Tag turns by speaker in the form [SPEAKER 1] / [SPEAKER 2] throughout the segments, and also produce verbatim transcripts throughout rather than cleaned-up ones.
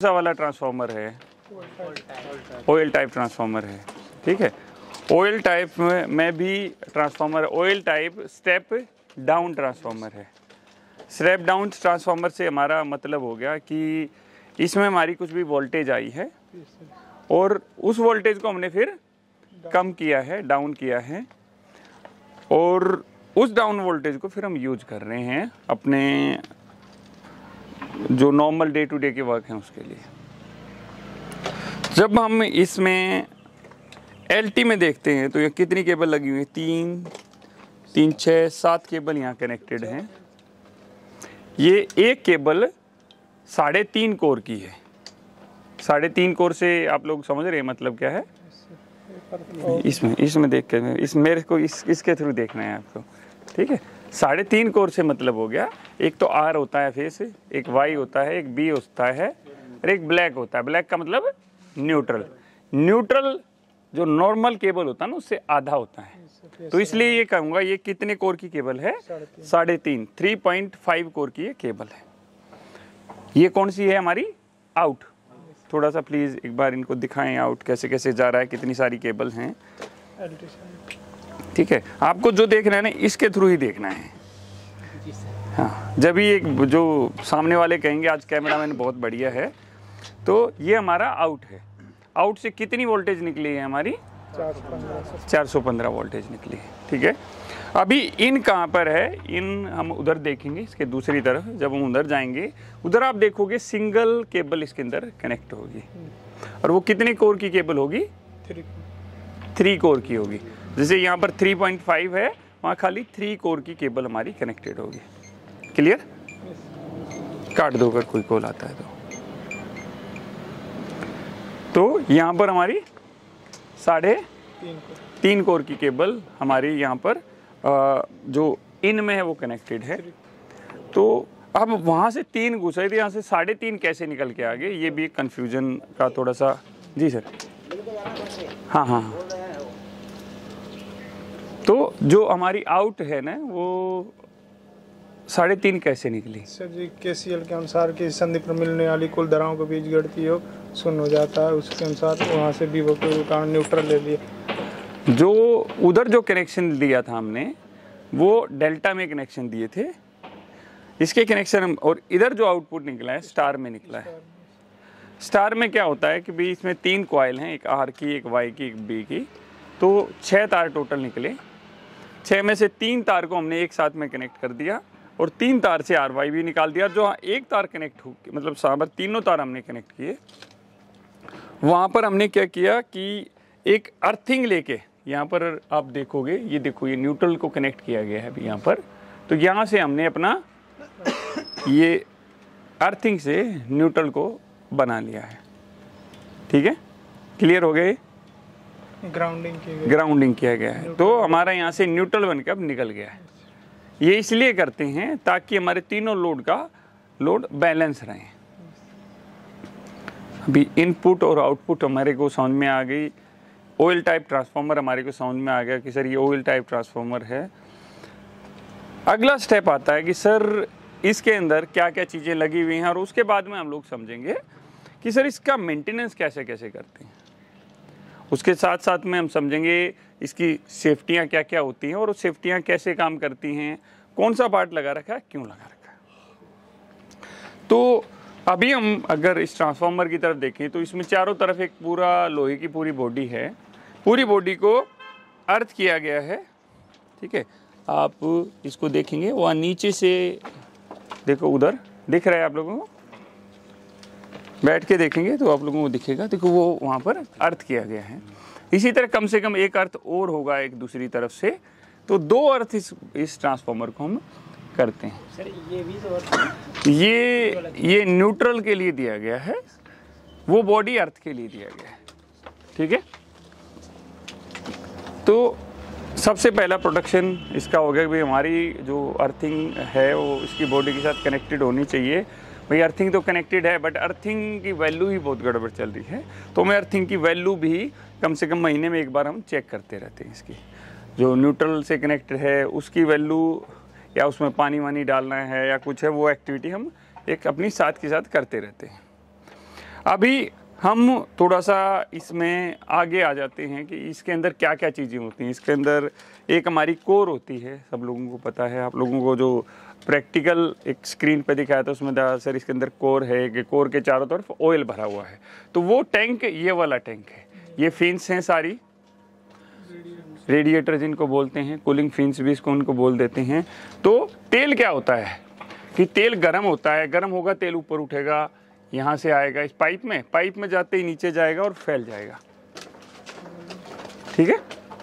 [SPEAKER 1] सा वाला ट्रांसफार्मर है, ऑयल टाइप ट्रांसफार्मर है। ठीक है, ऑयल टाइप में, में भी transformer oil type step down transformer है। स्टेप डाउन ट्रांसफार्मर से हमारा मतलब हो गया कि इसमें हमारी कुछ भी वोल्टेज आई है और उस वोल्टेज को हमने फिर कम किया है, डाउन किया है, और उस डाउन वोल्टेज को फिर हम यूज कर रहे हैं अपने जो नॉर्मल डे टू डे के वर्क हैं उसके लिए। जब हम इसमें एलटी में देखते हैं तो ये कितनी केबल लगी हुई है, तीन तीन छः सात केबल यहाँ कनेक्टेड हैं। ये एक केबल साढ़े तीन कोर की है। साढ़े तीन कोर से आप लोग समझ रहे हैं मतलब क्या है? इसमें इसमें देख के इस मेरे को इस इसके थ्रू देखना है आपको। ठीक है, साढ़े तीन कोर से मतलब हो गया, एक तो आर होता है फेस, एक वाई होता है, एक बी होता है और एक ब्लैक होता है। ब्लैक का मतलब न्यूट्रल। न्यूट्रल जो नॉर्मल केबल होता है ना उससे आधा होता है। तो इसलिए ये कहूँगा ये कितने कोर की केबल है? साढ़े तीन थ्री पॉइंट फाइव कोर की ये केबल है। ये कौन सी है हमारी? आउट। थोड़ा सा प्लीज़ एक बार इनको दिखाएं आउट कैसे कैसे जा रहा है, कितनी सारी केबल हैं। ठीक है, आपको जो देखना है ना इसके थ्रू ही देखना है। हाँ, जब ही एक जो सामने वाले कहेंगे आज कैमरामैन बहुत बढ़िया है, तो ये हमारा आउट है। आउट से कितनी वोल्टेज निकली है हमारी? चार सौ पंद्रह वोल्टेज निकली है। ठीक है, अभी इन कहाँ पर है? इन हम उधर देखेंगे, इसके दूसरी तरफ जब हम उधर जाएंगे उधर आप देखोगे सिंगल केबल इसके अंदर कनेक्ट होगी, और वो कितने कोर की केबल होगी? थ्री थ्री कोर की होगी। जैसे यहाँ पर थ्री पॉइंट फाइव है, वहाँ खाली थ्री कोर की केबल हमारी कनेक्टेड होगी। क्लियर? काट दो अगर कोई कॉल आता है तो। तो यहाँ पर हमारी साढ़े तीन कोर की केबल हमारी यहाँ पर जो इन में है वो कनेक्टेड है। तो अब वहाँ से तीन घुसे थे, यहाँ से साढ़े तीन कैसे निकल के आ गए, ये भी कंफ्यूजन का थोड़ा सा। जी सर। हाँ हाँ हाँ। तो जो हमारी आउट है ना वो साढ़े तीन कैसे निकली?
[SPEAKER 2] सर जी केसीएल के अनुसार कि संधि पर मिलने वाली कुल धाराओं के बीच गणितीय योग शून्य हो जाता है, उसके अनुसार वहाँ से विभव के कारण न्यूट्रल ले लिए।
[SPEAKER 1] जो उधर जो कनेक्शन दिया था हमने वो डेल्टा में कनेक्शन दिए थे, इसके कनेक्शन, और इधर जो आउटपुट निकला है स्टार में निकला है। स्टार में क्या होता है कि भाई इसमें तीन कॉइल हैं, एक आर की, एक वाई की, एक बी की, तो छः तार टोटल निकले। छः में से तीन तार को हमने एक साथ में कनेक्ट कर दिया और तीन तार से आर वाई भी निकाल दिया। जो एक तार कनेक्ट हो, मतलब साबर तीनों तार हमने कनेक्ट किए, वहाँ पर हमने क्या किया कि एक अर्थिंग लेके, यहाँ पर आप देखोगे, ये देखो ये न्यूट्रल को कनेक्ट किया गया है अभी यहाँ पर। तो यहाँ से हमने अपना ये अर्थिंग से न्यूट्रल को बना लिया है। ठीक है, क्लियर हो गए?
[SPEAKER 2] ग्राउंडिंग की
[SPEAKER 1] ग्राउंडिंग किया गया है, तो हमारा यहाँ से न्यूट्रल बनकर अब निकल गया है। ये इसलिए करते हैं ताकि हमारे तीनों लोड का लोड बैलेंस रहे। अभी इनपुट और आउटपुट हमारे को समझ में आ गई। ऑयल टाइप ट्रांसफार्मर हमारे को समझ में आ गया कि सर ये ऑयल टाइप ट्रांसफार्मर है। अगला स्टेप आता है कि सर इसके अंदर क्या क्या चीज़ें लगी हुई हैं, और उसके बाद में हम लोग समझेंगे कि सर इसका मेंटेनेंस कैसे कैसे करते हैं। उसके साथ साथ में हम समझेंगे इसकी सेफ्टियाँ क्या क्या होती हैं और वो सेफ्टियाँ कैसे काम करती हैं, कौन सा पार्ट लगा रखा है, क्यों लगा रखा है। तो अभी हम अगर इस ट्रांसफार्मर की तरफ देखें तो इसमें चारों तरफ एक पूरा लोहे की पूरी बॉडी है। पूरी बॉडी को अर्थ किया गया है। ठीक है, आप इसको देखेंगे वहाँ नीचे से देखो, उधर दिख रहा है आप लोगों को, बैठ के देखेंगे तो आप लोगों को दिखेगा। देखो वो वहाँ पर अर्थ किया गया है। इसी तरह कम से कम एक अर्थ और होगा एक दूसरी तरफ से, तो दो अर्थ इस इस ट्रांसफार्मर को हम करते हैं।
[SPEAKER 3] सर ये भी तो
[SPEAKER 1] ये ये न्यूट्रल के लिए दिया गया है, वो बॉडी अर्थ के लिए दिया गया है। ठीक है, तो सबसे पहला प्रोटेक्शन इसका हो गया कि भाई हमारी जो अर्थिंग है वो इसकी बॉडी के साथ कनेक्टेड होनी चाहिए। भाई अर्थिंग तो कनेक्टेड है बट अर्थिंग की वैल्यू ही बहुत गड़बड़ चल रही है, तो हमें अर्थिंग की वैल्यू भी कम से कम महीने में एक बार हम चेक करते रहते हैं। इसकी जो न्यूट्रल से कनेक्टेड है उसकी वैल्यू, या उसमें पानी वानी डालना है या कुछ है, वो एक्टिविटी हम एक अपनी साथ के साथ करते रहते हैं। अभी हम थोड़ा सा इसमें आगे आ जाते हैं कि इसके अंदर क्या क्या चीज़ें होती हैं। इसके अंदर एक हमारी कोर होती है, सब लोगों को पता है। आप लोगों को जो प्रैक्टिकल एक स्क्रीन पे दिखाया था उसमें था सर इसके अंदर कोर है कि कोर के चारों तरफ ऑयल भरा हुआ है। तो वो टैंक ये वाला टैंक है। ये फिन्स हैं सारी, रेडिएटर जिनको बोलते हैं, कूलिंग फिन्स भी इसको उनको बोल देते हैं। तो तेल क्या होता है कि तेल गर्म होता है, गर्म होगा तेल ऊपर उठेगा, यहाँ से आएगा इस पाइप में, पाइप में जाते ही नीचे जाएगा और फैल जाएगा। ठीक है,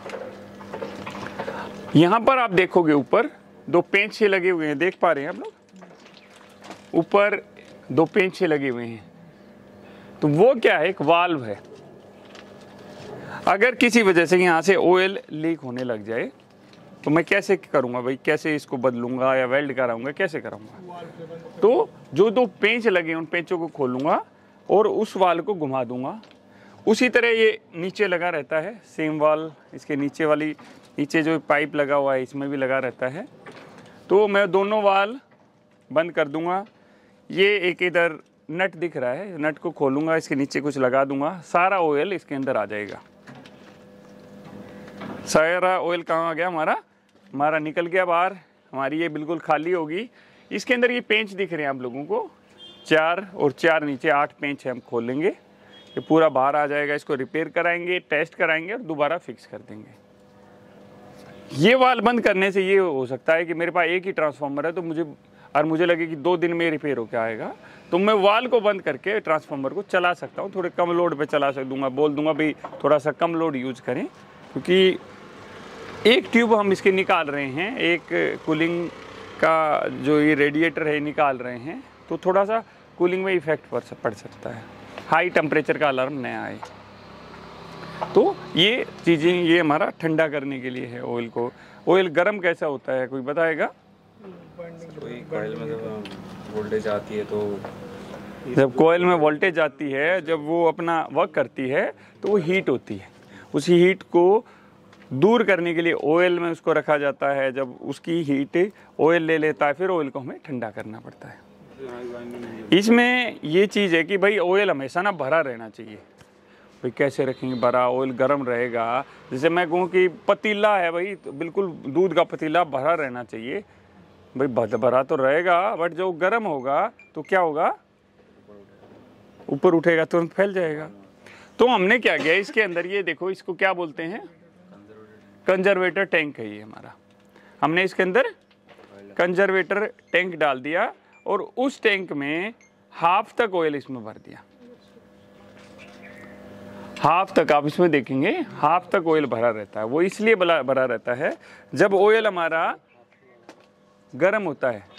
[SPEAKER 1] यहाँ पर आप देखोगे ऊपर दो पेंचे लगे हुए हैं, देख पा रहे हैं आप लोग, ऊपर दो पेंचे लगे हुए हैं। तो वो क्या है, एक वाल्व है। अगर किसी वजह से यहाँ से ऑयल लीक होने लग जाए तो मैं कैसे करूँगा भाई, कैसे इसको बदलूंगा या वेल्ड कराऊंगा, कैसे कराऊंगा? तो जो दो पेंच लगे उन पेंचों को खोलूंगा और उस वाल को घुमा दूंगा। उसी तरह ये नीचे लगा रहता है, सेम वाल इसके नीचे वाली, नीचे जो पाइप लगा हुआ है इसमें भी लगा रहता है। तो मैं दोनों वाल बंद कर दूंगा। ये एक इधर नट दिख रहा है, नट को खोलूंगा, इसके नीचे कुछ लगा दूंगा, सारा ऑयल इसके अंदर आ जाएगा। सारा ऑयल कहाँ आ गया, हमारा हमारा निकल गया बाहर, हमारी ये बिल्कुल खाली होगी। इसके अंदर ये पेंच दिख रहे हैं आप लोगों को, चार और चार नीचे आठ पेंच है। हम खोलेंगे, ये पूरा बाहर आ जाएगा। इसको रिपेयर कराएंगे, टेस्ट कराएंगे और दोबारा फिक्स कर देंगे। ये वाल बंद करने से ये हो सकता है कि मेरे पास एक ही ट्रांसफार्मर है तो मुझे और मुझे लगे कि दो दिन में रिपेयर होकर आएगा, तो मैं वाल को बंद करके ट्रांसफार्मर को चला सकता हूँ। थोड़े कम लोड पे चला सक दूंगा, बोल दूंगा भाई थोड़ा सा कम लोड यूज करें, क्योंकि एक ट्यूब हम इसके निकाल रहे हैं, एक कूलिंग का जो ये रेडिएटर है निकाल रहे हैं, तो थोड़ा सा कूलिंग में इफेक्ट पड़ सकता है, हाई टेम्परेचर का अलार्म न आए। तो ये चीज़ें ये हमारा ठंडा करने के लिए है ऑयल को। ऑयल गर्म कैसा होता है कोई बताएगा?
[SPEAKER 4] कोई कॉइल में जब वोल्टेज आती है तो
[SPEAKER 1] जब कोयल में वोल्टेज आती है, जब वो अपना वर्क करती है तो वो हीट होती है। उसी हीट को दूर करने के लिए ऑयल में उसको रखा जाता है। जब उसकी हीट ऑयल ले लेता है फिर ऑयल को हमें ठंडा करना पड़ता है। इसमें ये चीज़ है कि भाई ऑयल हमेशा ना भरा रहना चाहिए। भाई कैसे रखेंगे भरा, ऑयल गर्म रहेगा। जैसे मैं कहूँ कि पतीला है भाई, तो बिल्कुल दूध का पतीला भरा रहना चाहिए। भाई भरा तो रहेगा, बट जो गर्म होगा तो क्या होगा, ऊपर उठेगा, तुरंत फैल जाएगा। तो हमने क्या किया इसके अंदर, ये देखो इसको क्या बोलते हैं, कंजर्वेटर टैंक है ये हमारा। हमने इसके अंदर कंजर्वेटर टैंक डाल दिया और उस टैंक में हाफ तक ऑयल इसमें भर दिया। हाफ तक आप इसमें देखेंगे, हाफ तक ऑयल भरा रहता है। वो इसलिए भरा रहता है जब ऑयल हमारा गर्म होता है,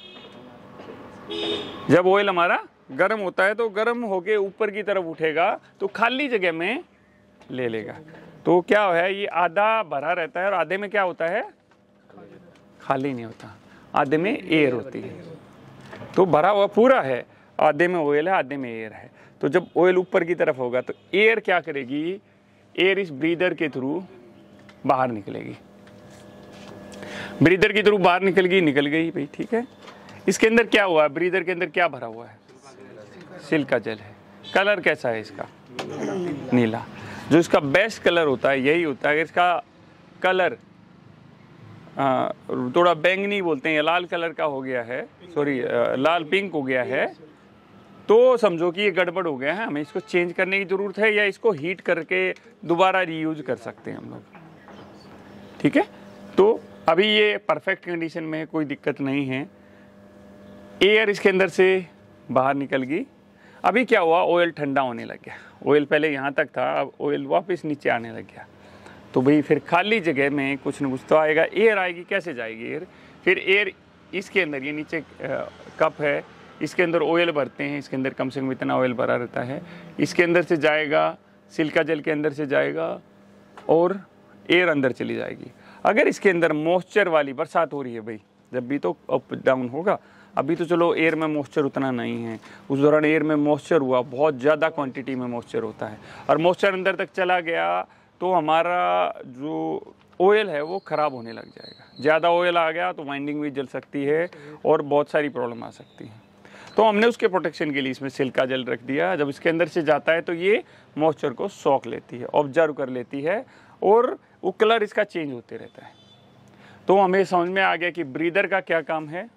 [SPEAKER 1] जब ऑयल हमारा गर्म होता है तो गर्म होके ऊपर की तरफ उठेगा तो खाली जगह में ले लेगा। तो क्या है, ये आधा भरा रहता है और आधे में क्या होता है, खाली नहीं होता, आधे में एयर होती है। तो भरा हुआ पूरा है, आधे में ऑयल है, आधे में एयर है। तो जब ऑयल ऊपर की तरफ होगा तो एयर क्या करेगी, एयर इस ब्रीदर के थ्रू बाहर निकलेगी। ब्रीदर के थ्रू बाहर निकल गई, निकल गई भाई, ठीक है। इसके अंदर क्या हुआ, ब्रीदर के अंदर क्या भरा हुआ है, सिल्का जेल है। कलर कैसा है इसका, नीला। जो इसका बेस्ट कलर होता है यही होता है। इसका कलर आ, थोड़ा बैंगनी बोलते हैं या लाल कलर का हो गया है, सॉरी लाल पिंक हो गया है, तो समझो कि ये गड़बड़ हो गया है, हमें इसको चेंज करने की ज़रूरत है, या इसको हीट करके दोबारा रीयूज कर सकते हैं हम लोग, ठीक है। तो अभी ये परफेक्ट कंडीशन में है, कोई दिक्कत नहीं है। एयर इसके अंदर से बाहर निकल गई। अभी क्या हुआ, ऑयल ठंडा होने लग गया। ऑयल पहले यहाँ तक था, अब ऑयल वापस नीचे आने लग गया। तो भाई फिर खाली जगह में कुछ न कुछ तो आएगा, एयर आएगी। कैसे जाएगी एयर, फिर एयर इसके अंदर, ये नीचे कप है, इसके अंदर ऑयल भरते हैं, इसके अंदर कम से कम इतना ऑयल भरा रहता है। इसके अंदर से जाएगा, सिल्का जेल के अंदर से जाएगा और एयर अंदर चली जाएगी। अगर इसके अंदर मॉइस्चर वाली बरसात हो रही है भाई, जब भी तो अप डाउन होगा, अभी तो चलो एयर में मॉइस्चर उतना नहीं है, उस दौरान एयर में मॉइस्चर हुआ, बहुत ज़्यादा क्वांटिटी में मॉइस्चर होता है और मॉइस्चर अंदर तक चला गया तो हमारा जो ऑयल है वो ख़राब होने लग जाएगा। ज़्यादा ऑयल आ गया तो वाइंडिंग भी जल सकती है और बहुत सारी प्रॉब्लम आ सकती है। तो हमने उसके प्रोटेक्शन के लिए इसमें सिल्का जेल रख दिया। जब इसके अंदर से जाता है तो ये मॉइस्चर को सोख लेती है, ऑब्जर्व कर लेती है और वो कलर इसका चेंज होते रहता है। तो हमें समझ में आ गया कि ब्रीदर का क्या काम है,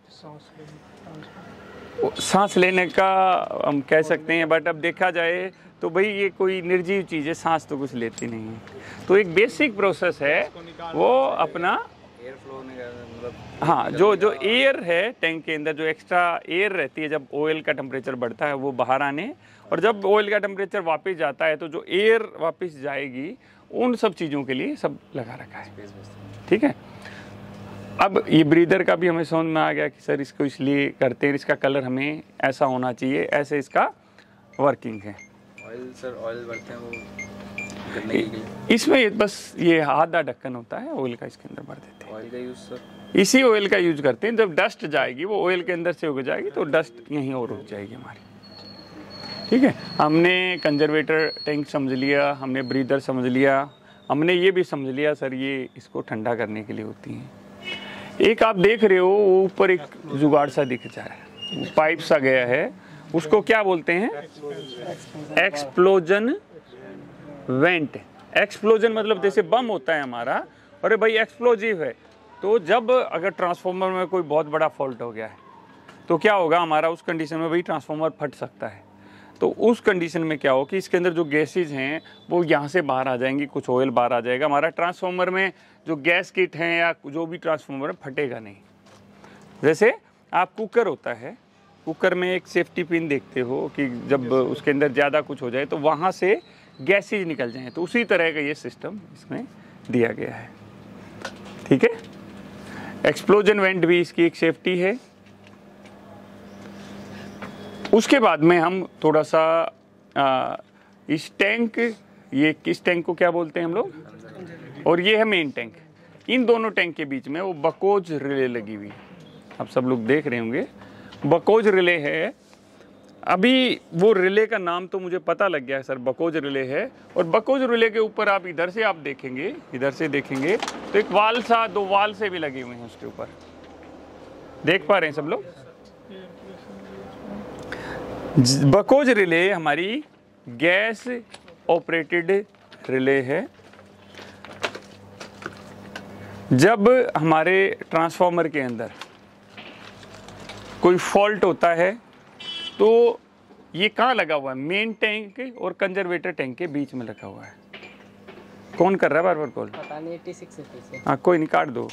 [SPEAKER 1] सांस लेने का हम कह सकते हैं, बट अब देखा जाए तो भाई ये कोई निर्जीव चीज़ है, सांस तो कुछ लेती नहीं है। तो एक बेसिक प्रोसेस है वो अपना
[SPEAKER 4] एयर फ्लो मतलब
[SPEAKER 1] हाँ, जो जो एयर है टैंक के अंदर, जो एक्स्ट्रा एयर रहती है जब ऑयल का टेम्परेचर बढ़ता है वो बाहर आने, और जब ऑयल का टेम्परेचर वापस जाता है तो जो एयर वापस जाएगी उन सब चीज़ों के लिए सब लगा रखा है। ठीक है, अब ये ब्रीदर का भी हमें समझ में आ गया कि सर इसको इसलिए करते हैं, इसका कलर हमें ऐसा होना चाहिए, ऐसे इसका वर्किंग है।
[SPEAKER 4] ऑयल सर ऑयल भरते हैं वो करने के लिए,
[SPEAKER 1] इसमें ये बस ये आधा ढक्कन होता है ऑयल का, इसके अंदर भर देते हैं।
[SPEAKER 4] ऑयल का यूज़ सर
[SPEAKER 1] इसी ऑयल का यूज करते हैं। जब डस्ट जाएगी वो ऑयल के अंदर से उग जाएगी तो डस्ट यहीं और रुक जाएगी हमारी। ठीक है, हमने कंजर्वेटर टैंक समझ लिया, हमने ब्रीदर समझ लिया, हमने ये भी समझ लिया सर ये इसको ठंडा करने के लिए होती हैं। एक आप देख रहे हो वो ऊपर एक जुगाड़ सा दिख जा रहा है, पाइप सा गया है, उसको क्या बोलते हैं, एक्सप्लोजन वेंट। एक्सप्लोजन मतलब जैसे बम होता है हमारा, अरे भाई एक्सप्लोजिव है, तो जब अगर ट्रांसफार्मर में कोई बहुत बड़ा फॉल्ट हो गया है तो क्या होगा हमारा, उस कंडीशन में भाई ट्रांसफार्मर फट सकता है। तो उस कंडीशन में क्या हो कि इसके अंदर जो गैसेज हैं वो यहाँ से बाहर आ जाएंगी, कुछ ऑयल बाहर आ जाएगा, हमारा ट्रांसफार्मर में जो गैस किट हैं या जो भी ट्रांसफार्मर है फटेगा नहीं। जैसे आप कुकर होता है, कुकर में एक सेफ्टी पिन देखते हो कि जब उसके अंदर ज़्यादा कुछ हो जाए तो वहाँ से गैसेज निकल जाएँ, तो उसी तरह का ये सिस्टम इसमें दिया गया है। ठीक है, एक्सप्लोजन वेंट भी इसकी एक सेफ्टी है। उसके बाद में हम थोड़ा सा आ, इस टैंक, ये किस टैंक को क्या बोलते हैं हम लोग, और ये है मेन टैंक, इन दोनों टैंक के बीच में वो बकोज रिले लगी हुई, आप सब लोग देख रहे होंगे बकोज रिले है। अभी वो रिले का नाम तो मुझे पता लग गया है सर, बकोज रिले है, और बकोज रिले के ऊपर आप इधर से आप देखेंगे, इधर से देखेंगे तो एक वाल सा, दो वाल से भी लगे हुए हैं उसके ऊपर, देख पा रहे हैं सब लोग। बकोज रिले हमारी गैस ऑपरेटेड रिले है। जब हमारे ट्रांसफार्मर के अंदर कोई फॉल्ट होता है तो ये कहाँ लगा हुआ है, मेन टैंक और कंजर्वेटर टैंक के बीच में लगा हुआ है। कौन कर रहा है बार बार कॉल,
[SPEAKER 3] पता नहीं, छियासी है पीछे।
[SPEAKER 1] हाँ कोई नहीं, काट दो।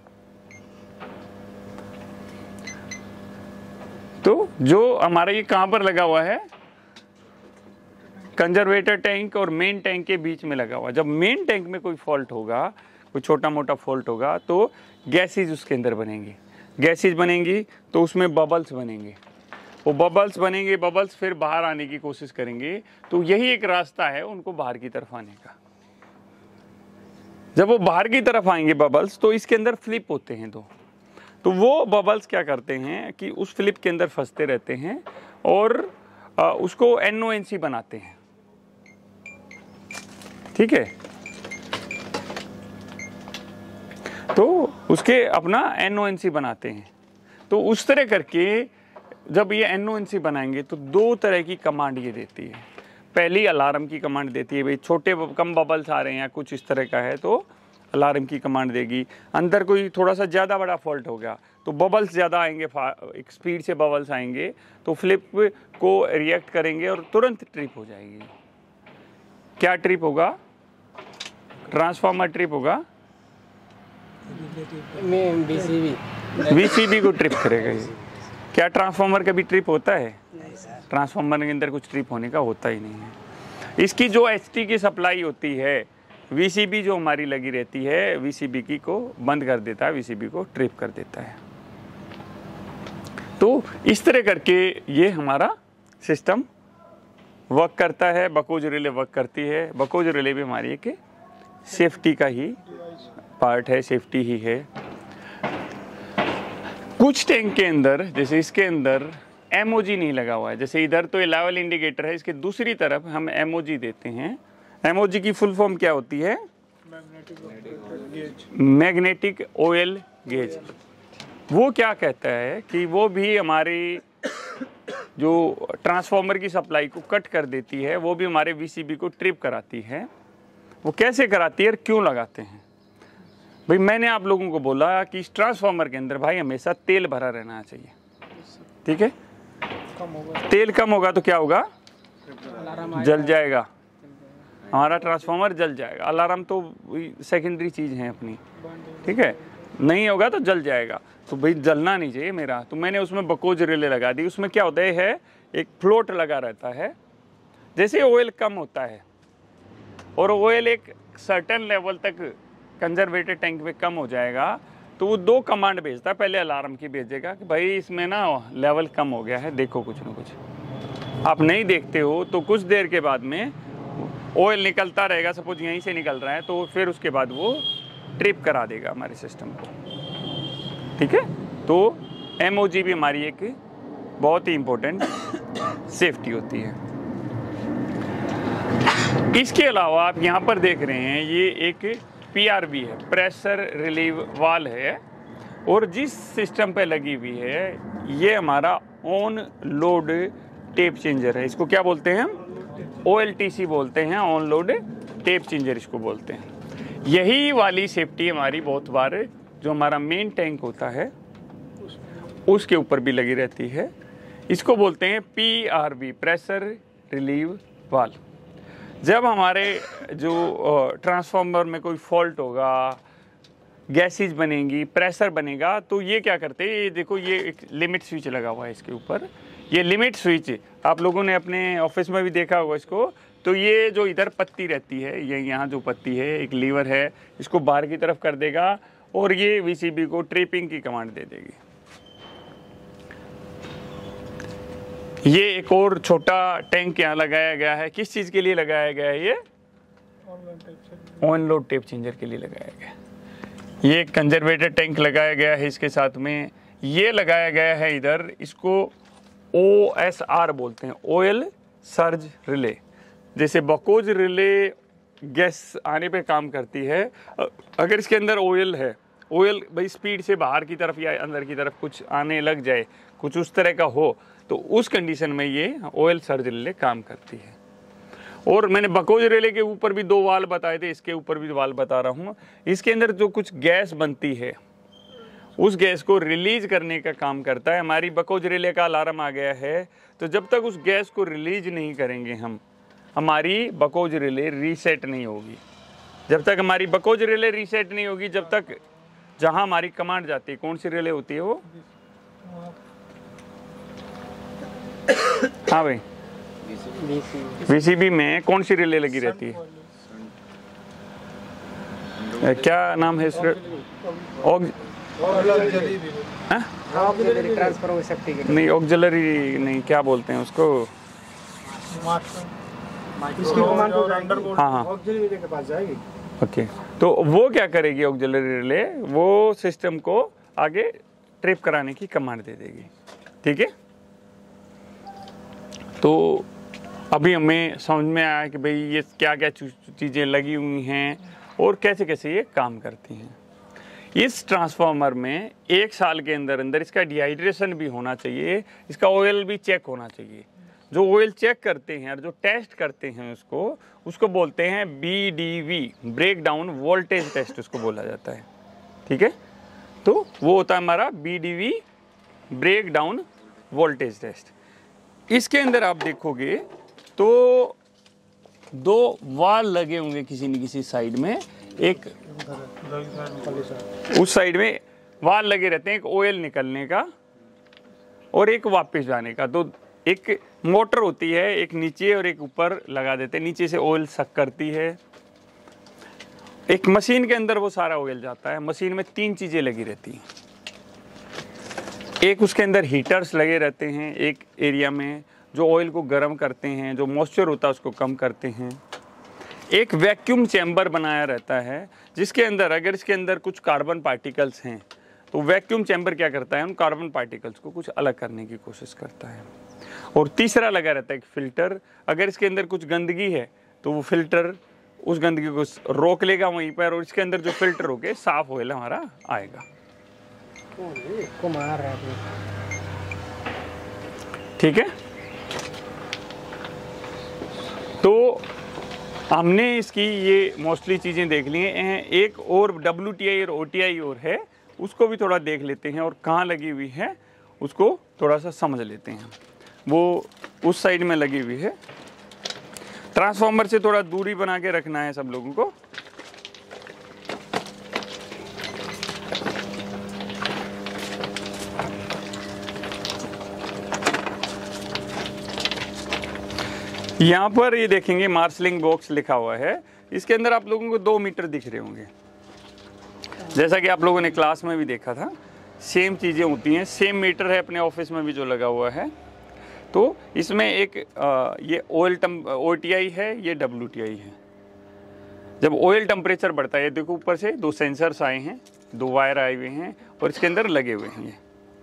[SPEAKER 1] तो जो हमारा ये कहाँ पर लगा हुआ है, कंजर्वेटर टैंक और मेन टैंक के बीच में लगा हुआ। जब मेन टैंक में कोई फॉल्ट होगा, कोई छोटा मोटा फॉल्ट होगा तो गैसेज उसके अंदर बनेंगी, गैसेज बनेंगी तो उसमें बबल्स बनेंगे, वो बबल्स बनेंगे, बबल्स फिर बाहर आने की कोशिश करेंगे, तो यही एक रास्ता है उनको बाहर की तरफ आने का। जब वो बाहर की तरफ आएंगे बबल्स, तो इसके अंदर फ्लिप होते हैं दो, तो वो बबल्स क्या करते हैं कि उस फ्लिप के अंदर फंसते रहते हैं और आ, उसको एन ओ एन सी बनाते हैं। ठीक है, तो उसके अपना एन ओ एन सी बनाते हैं। तो उस तरह करके जब ये एन ओ एन सी बनाएंगे तो दो तरह की कमांड ये देती है। पहली अलार्म की कमांड देती है, भाई छोटे कम बबल्स आ रहे हैं या कुछ इस तरह का है तो अलार्म की कमांड देगी। अंदर कोई थोड़ा सा ज़्यादा बड़ा फॉल्ट हो गया तो बबल्स ज़्यादा आएंगे, एक स्पीड से बबल्स आएंगे तो फ्लिप को रिएक्ट करेंगे और तुरंत ट्रिप हो जाएगी। क्या ट्रिप होगा, ट्रांसफार्मर ट्रिप होगा,
[SPEAKER 3] में बीसीबी
[SPEAKER 1] वीसीबी को ट्रिप करेगा ये। क्या ट्रांसफार्मर कभी ट्रिप होता है, ट्रांसफार्मर के अंदर कुछ ट्रिप होने का होता ही नहीं है। इसकी जो एचटी की सप्लाई होती है, वीसीबी जो हमारी लगी रहती है, वीसीबी की को बंद कर देता है, वीसीबी को ट्रिप कर देता है। तो इस तरह करके ये हमारा सिस्टम वर्क करता है, बकोज रिले वर्क करती है। बकोज रिले भी हमारी एक सेफ्टी का ही पार्ट है, सेफ्टी ही है। कुछ टैंक के अंदर, जैसे इसके अंदर एमओजी नहीं लगा हुआ है, जैसे इधर तो ये लेवल इंडिकेटर है, इसके दूसरी तरफ हम एमओजी देते हैं। एमओजी की फुल फॉर्म क्या होती है, मैग्नेटिक ऑयल गेज। वो क्या कहता है कि वो भी हमारी जो ट्रांसफार्मर की सप्लाई को कट कर देती है, वो भी हमारे वीसीबी को ट्रिप कराती है। वो कैसे कराती है और क्यों लगाते हैं? भाई मैंने आप लोगों को बोला कि इस ट्रांसफार्मर के अंदर भाई हमेशा तेल भरा रहना चाहिए, ठीक है? तेल कम होगा तो क्या होगा? जल जाएगा, हमारा ट्रांसफार्मर जल जाएगा। अलार्म तो सेकेंडरी चीज़ है अपनी, ठीक है? नहीं होगा तो जल जाएगा, तो भाई जलना नहीं चाहिए मेरा। तो मैंने उसमें बकोज रिले लगा दी। उसमें क्या होता है, एक फ्लोट लगा रहता है। जैसे ऑयल कम होता है और ऑयल एक सर्टेन लेवल तक कंजर्वेटेड टैंक में कम हो जाएगा, तो वो दो कमांड भेजता है। पहले अलार्म की भेजेगा कि भाई इसमें ना लेवल कम हो गया है, देखो कुछ ना कुछ। आप नहीं देखते हो तो कुछ देर के बाद में ऑयल निकलता रहेगा, सपोज यहीं से निकल रहा है, तो फिर उसके बाद वो ट्रिप करा देगा हमारे सिस्टम को, ठीक है? तो एमओजी भी हमारी एक बहुत ही इम्पोर्टेंट सेफ्टी होती है। इसके अलावा आप यहाँ पर देख रहे हैं, ये एक पीआरवी है, प्रेशर रिलीव वाल है, और जिस सिस्टम पे लगी हुई है ये हमारा ऑन लोड टेप चेंजर है। इसको क्या बोलते हैं? ओएलटीसी बोलते हैं, ऑन लोड टेप चेंजर इसको बोलते हैं। यही वाली सेफ्टी हमारी बहुत बार जो हमारा मेन टैंक होता है उसके ऊपर भी लगी रहती है। इसको बोलते हैं पीआरवी, प्रेशर रिलीव वाल। जब हमारे जो ट्रांसफार्मर में कोई फॉल्ट होगा, गैसेज बनेंगी, प्रेशर बनेगा, तो ये क्या करते हैं, ये देखो ये एक लिमिट स्विच लगा हुआ है इसके ऊपर। ये लिमिट स्विच आप लोगों ने अपने ऑफिस में भी देखा होगा इसको। तो ये जो इधर पत्ती रहती है, ये यहाँ जो पत्ती है, एक लीवर है, इसको बाहर की तरफ कर देगा और ये वीसीबी को ट्रिपिंग की कमांड दे देगी। ये एक और छोटा टैंक यहाँ लगाया गया है। किस चीज़ के लिए लगाया गया है? ये ऑन लोड टेप चेंजर के लिए लगाया गया है। ये कंजर्वेटेड टैंक लगाया गया है। इसके साथ में ये लगाया गया है इधर, इसको ओ एस आर बोलते हैं, ऑयल सर्ज रिले। जैसे बकोज रिले गैस आने पे काम करती है, अगर इसके अंदर ऑयल है, ऑयल भाई स्पीड से बाहर की तरफ या अंदर की तरफ कुछ आने लग जाए, कुछ उस तरह का हो, तो उस कंडीशन में ये ऑयल सर्ज रिले काम करती है। और मैंने बकोज रिले के ऊपर भी दो वाल बताए थे, इसके ऊपर भी वाल बता रहा हूँ। इसके अंदर जो कुछ गैस बनती है उस गैस को रिलीज करने का काम करता है। हमारी बकोज रिले का अलार्म आ गया है, तो जब तक उस गैस को रिलीज नहीं करेंगे हम, हमारी बकोज रिले रीसेट नहीं होगी। जब तक हमारी बकोज रिले रीसेट नहीं होगी, जब तक जहां हमारी कमांड जाती है, कौन सी रिले होती है वो? हाँ भाई, वीसीबी में कौन सी रिले लगी रहती है? क्या नाम है इस?
[SPEAKER 3] ट्रांसफर हो सकती है
[SPEAKER 1] नहीं, ऑक्सिलरी नहीं, क्या बोलते हैं उसको? हाँ हाँ,
[SPEAKER 2] के पास जाएगी।
[SPEAKER 1] ओके, तो वो क्या करेगी ऑक्सिलरी रिले? वो सिस्टम को आगे ट्रिप कराने की कमांड दे देगी, ठीक है? तो अभी हमें समझ में आया कि भाई ये क्या क्या चीज़ें लगी हुई हैं और कैसे कैसे ये काम करती हैं। इस ट्रांसफार्मर में एक साल के अंदर अंदर इसका डिहाइड्रेशन भी होना चाहिए, इसका ऑयल भी चेक होना चाहिए। जो ऑयल चेक करते हैं और जो टेस्ट करते हैं उसको उसको बोलते हैं B D V, break down voltage test उसको बोला जाता है, ठीक है? तो वो होता है हमारा B D V, break down voltage test. इसके अंदर आप देखोगे तो दो वाल लगे होंगे किसी न किसी साइड में, एक उस साइड में वाल लगे रहते हैं, एक ऑयल निकलने का और एक वापस जाने का। तो एक मोटर होती है, एक नीचे और एक ऊपर लगा देते हैं, नीचे से ऑयल सक करती है। एक मशीन के अंदर वो सारा ऑयल जाता है। मशीन में तीन चीजें लगी रहती हैं, एक उसके अंदर हीटर्स लगे रहते हैं, एक एरिया में जो ऑयल को गर्म करते हैं, जो मॉइस्चर होता है उसको कम करते हैं। एक वैक्यूम चैम्बर बनाया रहता है जिसके अंदर अगर इसके अंदर कुछ कार्बन पार्टिकल्स हैं तो वैक्यूम चैम्बर क्या करता है, उन कार्बन पार्टिकल्स को कुछ अलग करने की कोशिश करता है। और तीसरा लगा रहता है एक फिल्टर, अगर इसके अंदर कुछ गंदगी है तो वो फिल्टर उस गंदगी को रोक लेगा वहीं पर, और इसके अंदर जो फिल्टर होके साफ ऑयल हमारा आएगा। ठीक है। तो हमने इसकी ये मोस्टली चीज़ें देख ली हैं। एक और डब्ल्यू टी आई और ओ टी आई और है, उसको भी थोड़ा देख लेते हैं और कहाँ लगी हुई है उसको थोड़ा सा समझ लेते हैं। वो उस साइड में लगी हुई है। ट्रांसफार्मर से थोड़ा दूरी बना के रखना है सब लोगों को। यहाँ पर ये देखेंगे मार्शलिंग बॉक्स लिखा हुआ है, इसके अंदर आप लोगों को दो मीटर दिख रहे होंगे, जैसा कि आप लोगों ने क्लास में भी देखा था। सेम चीज़ें होती हैं, सेम मीटर है अपने ऑफिस में भी जो लगा हुआ है। तो इसमें एक आ, ये ऑयल टम ओ टी आई है, ये डब्ल्यू टी आई है। जब ऑयल टेम्परेचर बढ़ता है, देखो ऊपर से दो सेंसर्स आए हैं, दो वायर आए हुए हैं और इसके अंदर लगे हुए हैं ये।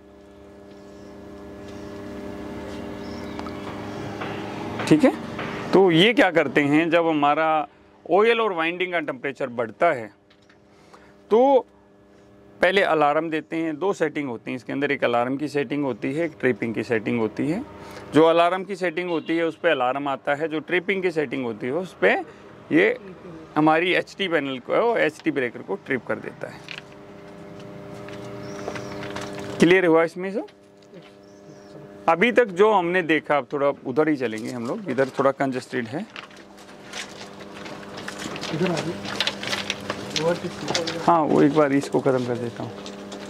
[SPEAKER 1] ठीक है। तो ये क्या करते हैं, जब हमारा ऑयल और वाइंडिंग का टेम्परेचर बढ़ता है तो पहले अलार्म देते हैं। दो सेटिंग होती हैं इसके अंदर, एक अलार्म की सेटिंग होती है, एक ट्रिपिंग की सेटिंग होती है। जो अलार्म की सेटिंग होती है उस पर अलार्म आता है, जो ट्रिपिंग की सेटिंग होती है उस पर ये हमारी एच टी पैनल को, एच टी ब्रेकर को ट्रिप कर देता है। क्लियर हुआ इसमें से? अभी तक जो हमने देखा, अब थोड़ा उधर ही चलेंगे हम लोग, इधर थोड़ा कंजस्टेड है। हाँ, वो एक बार इसको खत्म कर देता हूँ।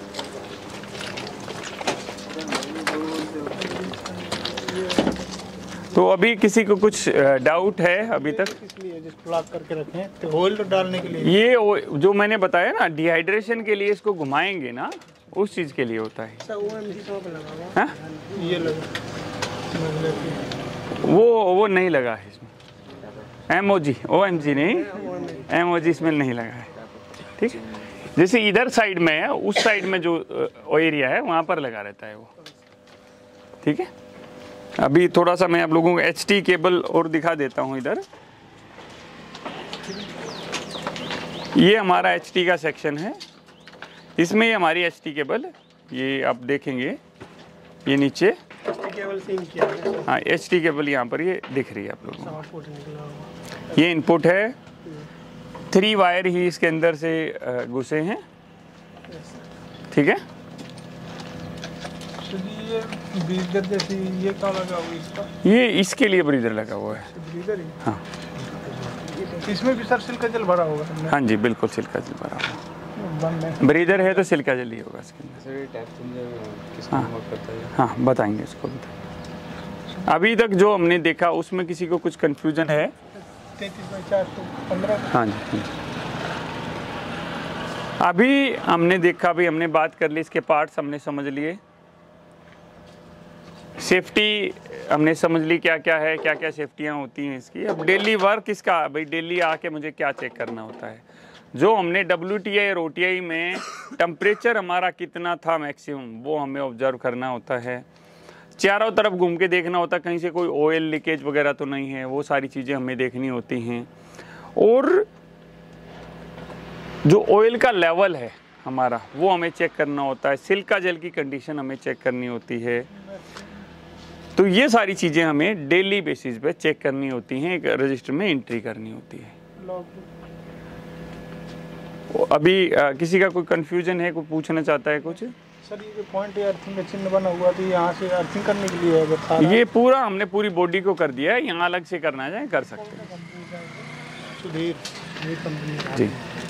[SPEAKER 1] तो अभी किसी को कुछ डाउट है अभी तक?
[SPEAKER 2] इसलिए जिस ब्लॉक करके रखे हैं तो ऑयल डालने के लिए।
[SPEAKER 1] ये जो मैंने बताया ना, डिहाइड्रेशन के लिए इसको घुमाएंगे ना, उस चीज़ के लिए होता है। हाँ?
[SPEAKER 2] ये लगा,
[SPEAKER 1] वो वो नहीं लगा है इसमें। एम ओ जी, ओ एम जी नहीं, एम ओ जी इसमें नहीं लगा है। ठीक है। जैसे इधर साइड में है, उस साइड में जो एरिया है वहाँ पर लगा रहता है वो। ठीक है। अभी थोड़ा सा मैं आप लोगों को एच टी केबल और दिखा देता हूँ इधर। ये हमारा एच टी का सेक्शन है, इसमें हमारी एच टी केबल, ये आप देखेंगे ये नीचे
[SPEAKER 2] केबल से किया है।
[SPEAKER 1] हाँ, एच टी केबल यहाँ पर ये दिख रही है आप लोगों को। ये इनपुट है, थ्री वायर ही इसके अंदर से घुसे हैं। ठीक है।
[SPEAKER 2] ये ब्रीदर जैसी ये क्या लगा हुआ इसका?
[SPEAKER 1] ये इसके लिए ब्रीदर लगा हुआ है।
[SPEAKER 2] ब्रीदर ही?
[SPEAKER 1] हाँ।
[SPEAKER 2] इसमें भी सर सिल्का जल भरा होगा?
[SPEAKER 1] हाँ जी, बिल्कुल सिल्का जल भरा हुआ।
[SPEAKER 2] बंद है।
[SPEAKER 1] ब्रीदर है तो सिल्का जल ही होगा इसके अंदर।
[SPEAKER 4] सर ये टैप चेंजर किसको वर्क करता है?
[SPEAKER 1] हाँ, बताएंगे इसको बताएंगे। अभी तक जो हमने देखा उसमें किसी को कुछ कंफ्यूजन है?
[SPEAKER 2] तैंतीस बाई चार सौ पंद्रह।
[SPEAKER 1] हाँ जी। अभी हमने देखा, अभी हमने बात कर ली, इसके पार्ट्स हमने समझ लिए, सेफ्टी हमने समझ ली क्या क्या है, क्या क्या सेफ्टियाँ होती हैं इसकी। अब डेली वर्क इसका, भाई डेली आके मुझे क्या चेक करना होता है। जो हमने डब्ल्यू टी आई और ओ टी आई में टेम्परेचर हमारा कितना था मैक्सिमम, वो हमें ऑब्जर्व करना होता है। चारों तरफ घूम के देखना होता है कहीं से कोई ऑयल लीकेज वगैरह तो नहीं है, वो सारी चीज़ें हमें देखनी होती हैं। और जो ऑयल का लेवल है हमारा, वो हमें चेक करना होता है। सिल्का जेल की कंडीशन हमें चेक करनी होती है। तो ये सारी चीज़ें हमें डेली बेसिस पे चेक करनी होती हैं, एक रजिस्टर में एंट्री करनी होती है। अभी आ, किसी का कोई कंफ्यूजन है, कोई पूछना चाहता है कुछ?
[SPEAKER 2] सर ये जो पॉइंट अर्थिंग का चिन्ह बना हुआ तो यहाँ से अर्थिंग करने के लिए है?
[SPEAKER 1] ये पूरा हमने पूरी बॉडी को कर दिया है, यहाँ अलग से करना चाहे कर सकते हैं।
[SPEAKER 2] सुधीर,
[SPEAKER 1] जी।